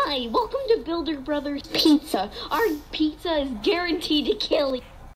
Hi, welcome to Builder Brothers Pizza. Our pizza is guaranteed to kill you.